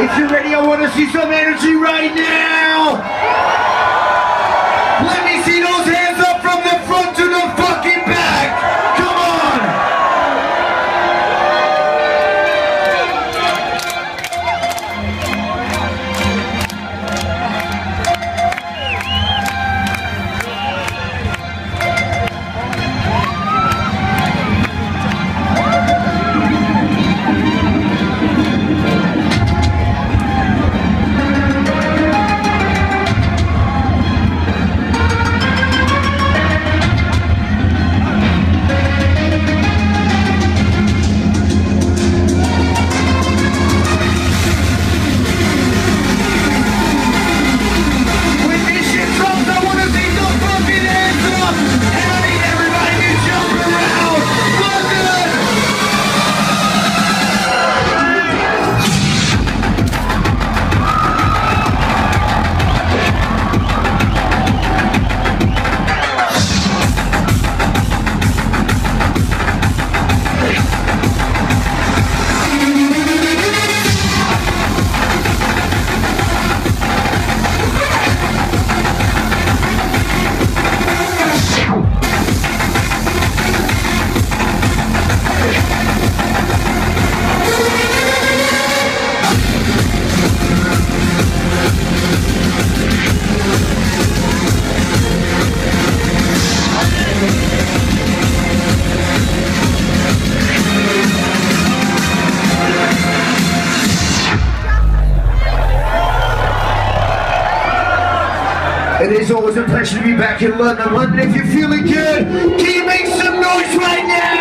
If you're ready, I want to see some energy right now. Let me see those hands up from the front to the fucking back. Come on. It is always a pleasure to be back in London. London, if you're feeling good, can you make some noise right now?